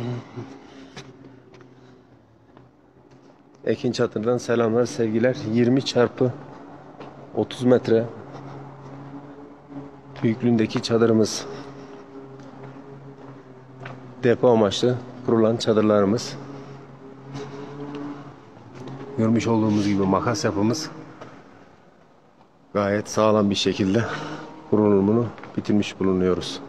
Ekin Çadır'dan selamlar, sevgiler. 20 çarpı 30 metre büyüklüğündeki çadırımız. Depo amaçlı kurulan çadırlarımız. Görmüş olduğumuz gibi makas yapımız gayet sağlam bir şekilde kurulumunu bitirmiş bulunuyoruz.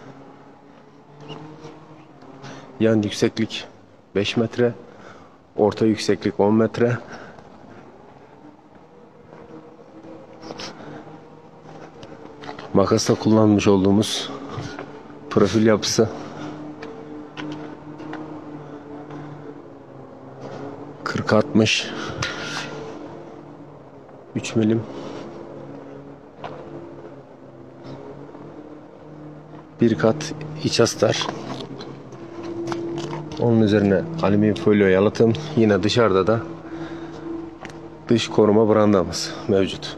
Yan yükseklik 5 metre, orta yükseklik 10 metre. Makasta kullanmış olduğumuz profil yapısı 40-60 3 milim, bir kat iç astar. Onun üzerine alüminyum folyo yalıtım. Yine dışarıda da dış koruma brandamız mevcut.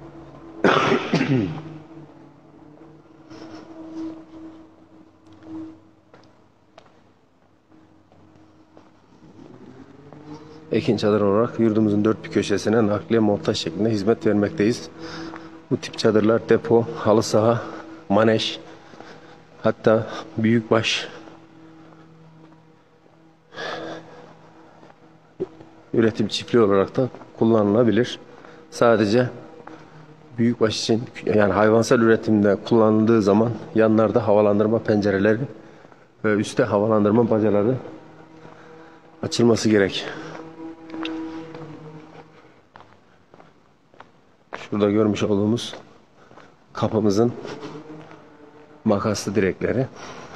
Ekin Çadır olarak yurdumuzun dört bir köşesine nakliye montaj şeklinde hizmet vermekteyiz. Bu tip çadırlar depo, halı saha, maneş, hatta büyükbaş üretim çiftliği olarak da kullanılabilir. Sadece büyükbaş için, yani hayvansal üretimde kullanıldığı zaman yanlarda havalandırma pencereleri ve üstte havalandırma bacaları açılması gerek. Şurada görmüş olduğumuz kapımızın makaslı direkleri.